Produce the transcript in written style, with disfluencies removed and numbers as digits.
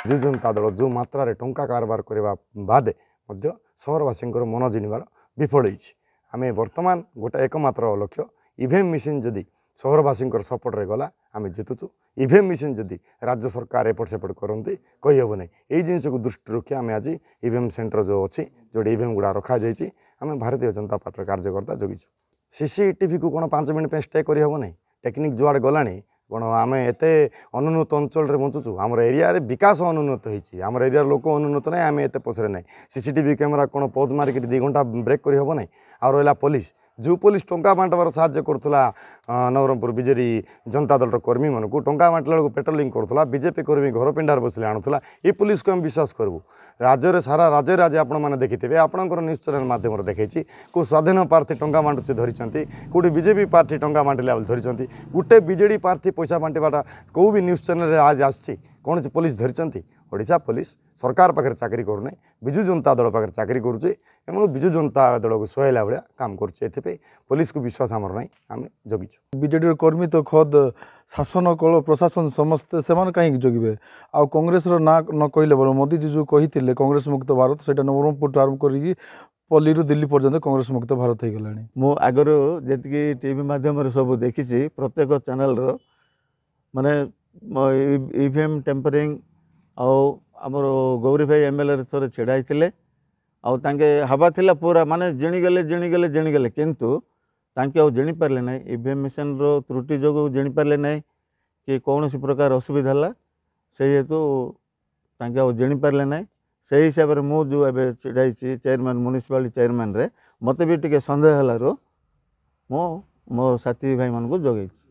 ବିଜୁ ଜନତା ଦଳ जो मात्रा टंका कारबार करने बादे सहरवासी मन जिणवार विफल होती आम बर्तमान गोटे एकमात्र लक्ष्य ईवीएम मेसीन जदि सहरवासी सपोर्ट रे गला आम जितुचु ईवीएम मेसीन जदि राज्य सरकार एपट सेपट करते कहीहब ना यही जिनस को दृष्टि रखी आम आज ईवीएम सेंटर जो अच्छी जो ईवीएम गुड़ा रखा आम भारतीय जनता पार्टी कार्यकर्ता जगिचु सीसीटीवी को कौन 5 मिनट स्टे करहब ना टेक्निक जुआड़े गला कौन आम एत अनुन्नत अंचल बुचुचु आम एरिया विकास अनुन्नत होती आम एरिया लोक अनुन्नत ना आम एत पसरे ना सीसीटीवी कैमेरा कौन पज मारिक 2 घंटा ब्रेक करहब ना आ रहा पुलिस जो पुलिस टंका बांटबार साहाय्य करुला नवरंगपुर बीजेपी जनता दल कर्मी मान को टंका बांटला बेलू पेट्रोलिंग करुला बीजेपी कर्मी घर पिंडार बसले आणुला ये पुलिस को हम विश्वास करूँ राज्य सारा राज्य आज आपने देखिथे आपंकर न्यूज चैनल मध्यम देखी को स्वाधीन प्रार्थी टंका बांटुचे धरी कौटी बीजेपी पार्टी टंका बांटिला धरी गोटे बीजेडी प्रार्थी पैसा बांटवाटा कौ भी न्यूज चैनल आज आसी कौन पुलिस धरी ओडिशा पुलिस सरकार पाखे चाकरी करूना विजु जनता दल पाखे चाकरी करुचे विजु जनता दल को सुहाइला भाया काम करुचे पुलिस को विश्वास आमर ना आम जगिचु बीजेडी कर्मी तो खद शासन कल प्रशासन समस्ते से कहीं जगिबे आ कांग्रेस ना न कहले बोल मोदी जी जो कही कांग्रेस मुक्त भारत से नवरंगपुर आरंभ कर पल्ली रु दिल्ली पर्यंत कांग्रेस मुक्त भारत हो गला मु आगर जी टीवी माध्यम सब देखी प्रत्येक चैनल माने ईवीएम टेम्परिंग आमर गौरी भाई एमएलए थोड़े छिड़ाई आगे हवा थिला पूरा माने जिणीगले किंतु तांके जिणी पारे ना ईवीएम मेसीन रो त्रुटि जो जिणी पारे ना कि कौन प्रकार असुविधा है से हेतु तांके जिणी पारे ना से हिसाब से मु जो एबे छिड़ाई चेयरमैन म्युनिसिपालिटी चेयरमैन रे मते भी टिके संदेह हलारो मो साथी भाई मान को जगै।